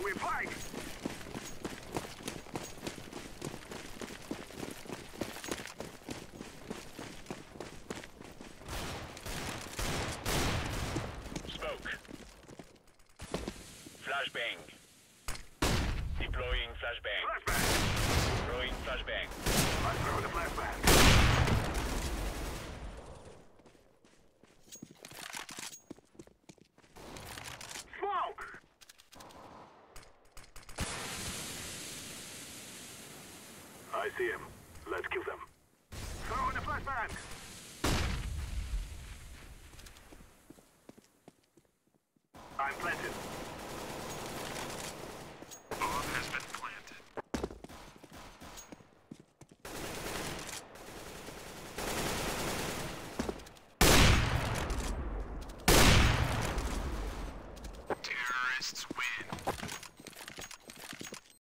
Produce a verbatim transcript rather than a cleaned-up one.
We're flying! Smoke. Flashbang. Deploying flashbang. Flashbang! Throwing flashbang. I throw the flashbang. Smoke! I see him. Let's kill them. Throw in the flashbang! I'm planted. Bomb has been planted. Terrorists win.